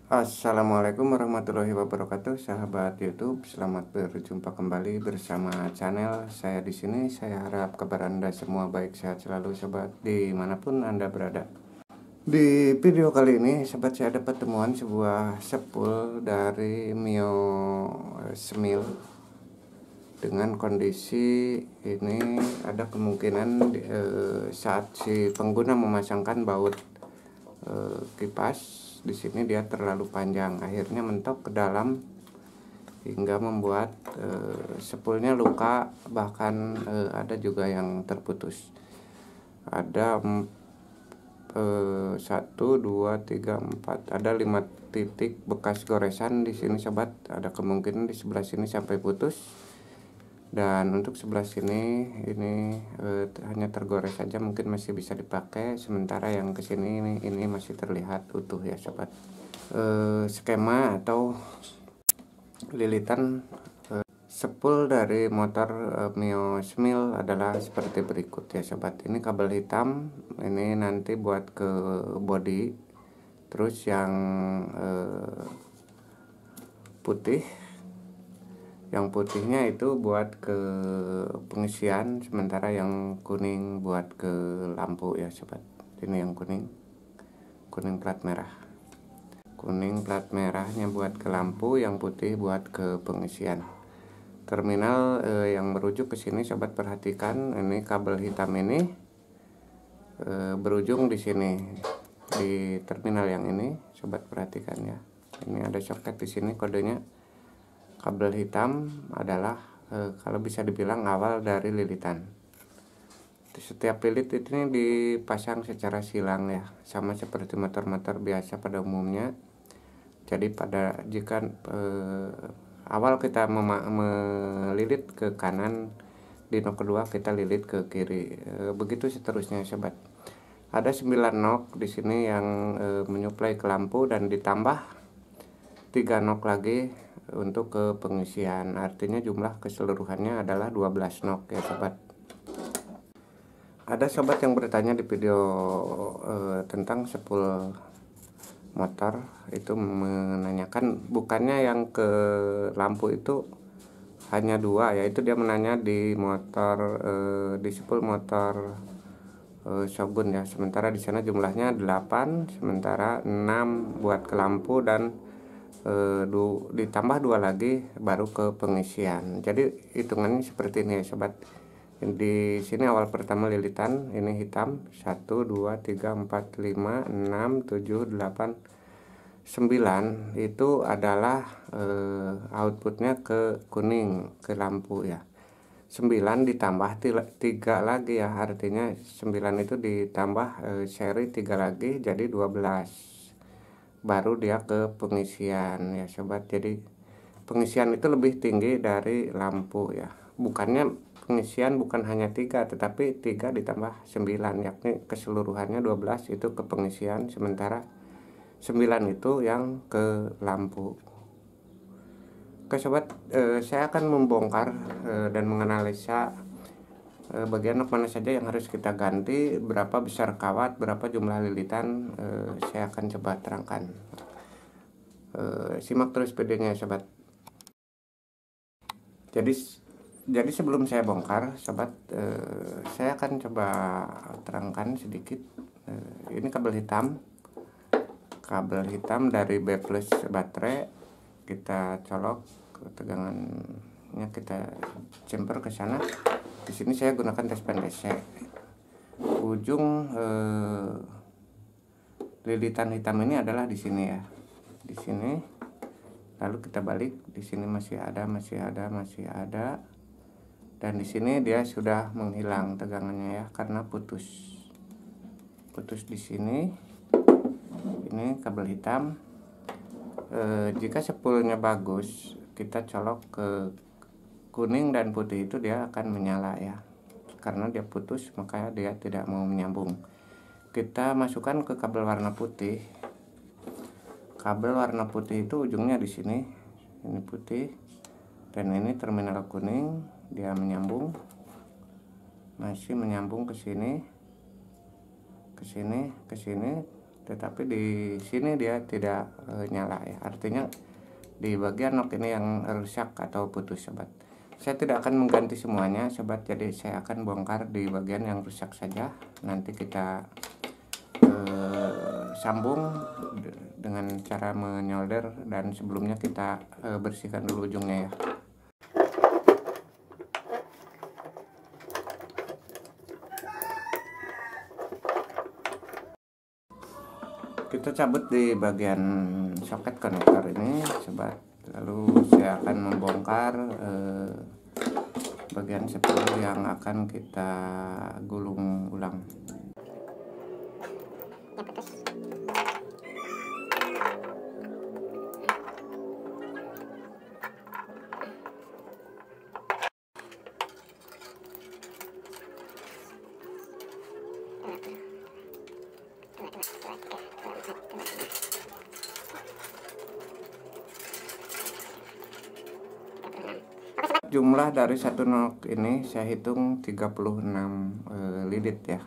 Assalamualaikum warahmatullahi wabarakatuh, sahabat YouTube. Selamat berjumpa kembali bersama channel saya di sini. Saya harap kabar Anda semua baik, sehat selalu, sobat, dimanapun Anda berada. Di video kali ini, sobat, saya dapat temuan sebuah spool dari Mio Smil dengan kondisi ini. Ada kemungkinan saat si pengguna memasangkan baut kipas di sini dia terlalu panjang, akhirnya mentok ke dalam hingga membuat spoolnya luka, bahkan ada juga yang terputus. Ada 1, 2, 3, 4, ada 5 titik bekas goresan di sini, sobat. Ada kemungkinan di sebelah sini sampai putus, dan untuk sebelah sini ini hanya tergores saja, mungkin masih bisa dipakai. Sementara yang kesini ini masih terlihat utuh ya, sobat. Skema atau lilitan spool dari motor Mio Smil adalah seperti berikut ya, sobat. Ini kabel hitam, ini nanti buat ke body, terus yang putih, yang putihnya itu buat ke pengisian, sementara yang kuning buat ke lampu ya, sobat. Ini yang kuning plat merah. Kuning plat merahnya buat ke lampu, yang putih buat ke pengisian. Terminal yang merujuk ke sini, sobat, perhatikan ini kabel hitam ini berujung di sini di terminal yang ini, sobat, perhatikan ya. Ini ada soket di sini, kodenya. Kabel hitam adalah kalau bisa dibilang awal dari lilitan. Setiap lilit ini dipasang secara silang ya, sama seperti motor-motor biasa pada umumnya. Jadi jika awal kita melilit ke kanan, di nok kedua kita lilit ke kiri, begitu seterusnya, sobat. Ada 9 nok di sini yang menyuplai ke lampu, dan ditambah 3 nok lagi untuk ke pengisian. Artinya jumlah keseluruhannya adalah 12 nok ya, sobat. Ada sobat yang bertanya di video tentang spool motor itu, menanyakan bukannya yang ke lampu itu hanya 2, yaitu dia menanya di motor di spool motor Shogun ya. Sementara di sana jumlahnya 8, sementara 6 buat ke lampu, dan ditambah 2 lagi baru ke pengisian. Jadi hitungannya seperti ini ya, sobat. Di sini awal pertama lilitan ini hitam, 1, 2, 3, 4, 5, 6, 7, 8, 9 itu adalah outputnya ke kuning, ke lampu ya. 9 ditambah 3 lagi ya, artinya 9 itu ditambah seri 3 lagi, jadi 12, baru dia ke pengisian ya, sobat. Jadi pengisian itu lebih tinggi dari lampu ya. Bukannya pengisian bukan hanya 3, tetapi 3 ditambah 9, yakni keseluruhannya 12 itu ke pengisian, sementara 9 itu yang ke lampu. Oke, sobat, saya akan membongkar dan menganalisa bagian nok mana saja yang harus kita ganti, berapa besar kawat, berapa jumlah lilitan, saya akan coba terangkan. Simak terus videonya, sobat. Jadi sebelum saya bongkar, sobat, saya akan coba terangkan sedikit. Ini kabel hitam dari B+ baterai, kita colok, tegangannya kita jumper ke sana. Di sini saya gunakan tespen DC. Ujung lilitan hitam ini adalah di sini ya, di sini. Lalu kita balik, di sini masih ada, dan di sini dia sudah menghilang tegangannya ya, karena putus di sini. Ini kabel hitam. Jika spoolnya bagus, kita colok ke kuning dan putih, itu dia akan menyala ya. Karena dia putus, maka dia tidak mau menyambung. Kita masukkan ke kabel warna putih. Kabel warna putih itu ujungnya di sini. Ini putih, dan ini terminal kuning. Dia menyambung, masih menyambung ke sini, tetapi di sini dia tidak nyala ya, artinya di bagian nok ini yang rusak atau putus sobat. Saya tidak akan mengganti semuanya sobat, jadi saya akan bongkar di bagian yang rusak saja. Nanti kita sambung dengan cara menyolder, dan sebelumnya kita bersihkan dulu ujungnya ya. Kita cabut di bagian soket konektor ini sobat, lalu saya akan membongkar bagian spool yang akan kita gulung ulang. Jumlah dari satu nok ini saya hitung 36 lilit ya.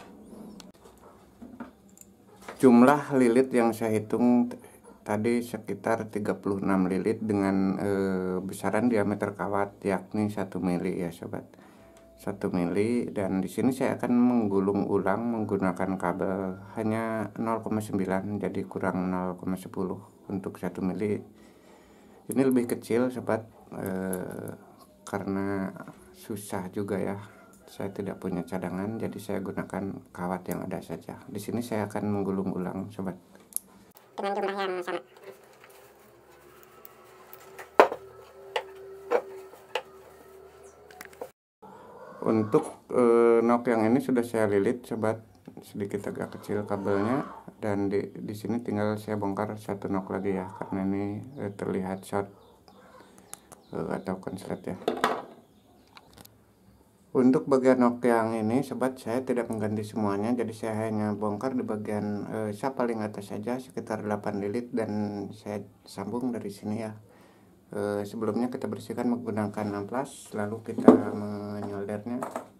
Jumlah lilit yang saya hitung tadi sekitar 36 lilit dengan besaran diameter kawat yakni 1 mili ya sobat. 1 mili, dan di sini saya akan menggulung ulang menggunakan kabel hanya 0,9, jadi kurang 0,10 untuk 1 mili. Ini lebih kecil sobat, karena susah juga ya, saya tidak punya cadangan, jadi saya gunakan kawat yang ada saja. Di sini saya akan menggulung ulang sobat dengan jumlah yang sama. Untuk nok yang ini sudah saya lilit sobat, sedikit agak kecil kabelnya, dan di sini tinggal saya bongkar satu nok lagi ya, karena ini terlihat short atau konslet ya. Untuk bagian nok yang ini sobat, saya tidak mengganti semuanya, jadi saya hanya bongkar di bagian paling atas saja sekitar 8 lilit, dan saya sambung dari sini ya. Sebelumnya kita bersihkan menggunakan amplas, lalu kita menyoldernya.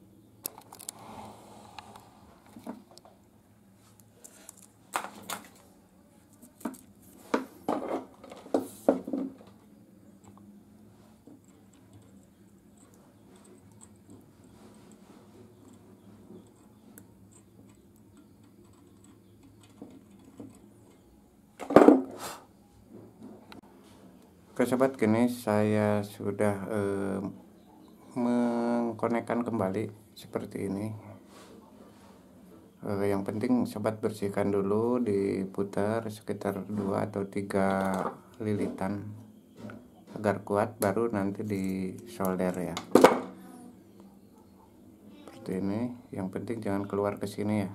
Oke sobat, kini saya sudah mengkonekkan kembali seperti ini. Yang penting sobat bersihkan dulu, diputar sekitar 2 atau 3 lilitan agar kuat, baru nanti di solder ya. Seperti ini, yang penting jangan keluar ke sini ya.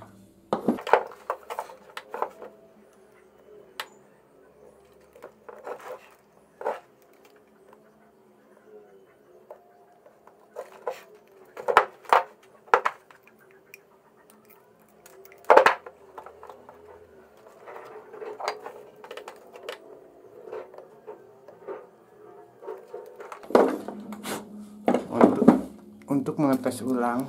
Untuk mengetes ulang,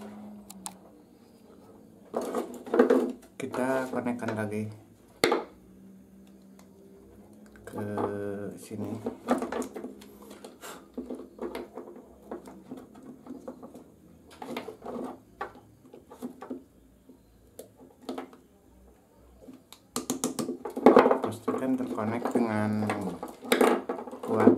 kita konekkan lagi ke sini. Pastikan terkonek dengan kuat.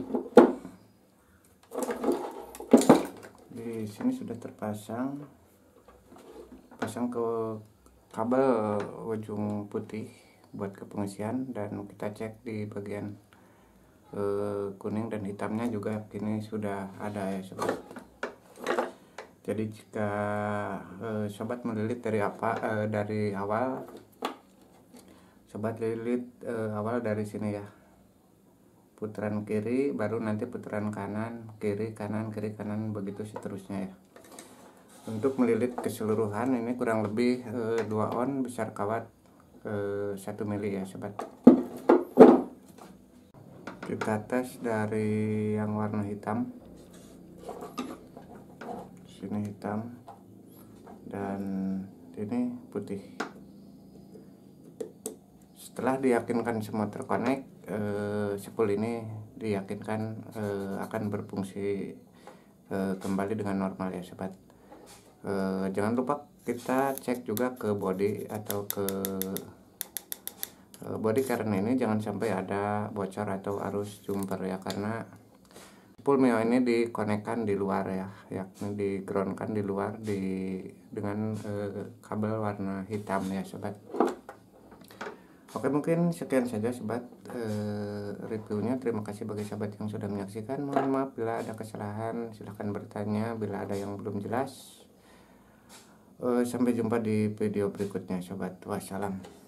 Di sini sudah terpasang, pasang ke kabel ujung putih buat ke pengisian, dan kita cek di bagian kuning dan hitamnya juga kini sudah ada ya sobat. Jadi jika sobat melilit dari awal, sobat lilit awal dari sini ya, putaran kiri, baru nanti putaran kanan, kiri kanan, kiri kanan, begitu seterusnya ya. Untuk melilit keseluruhan ini kurang lebih 2 on besar kawat 1 mili ya sobat. Kita tes dari yang warna hitam, sini hitam, dan ini putih. setelah diyakinkan semua terkonek, spool ini diyakinkan akan berfungsi kembali dengan normal ya sobat. Jangan lupa kita cek juga ke body atau ke body karena ini jangan sampai ada bocor atau arus jumper ya, karena spool Mio ini dikonekkan di luar ya, yakni di groundkan di luar dengan kabel warna hitam ya sobat. Oke, mungkin sekian saja sobat reviewnya. Terima kasih bagi sahabat yang sudah menyaksikan. Mohon maaf bila ada kesalahan, silahkan bertanya bila ada yang belum jelas. Sampai jumpa di video berikutnya sobat. Wassalam.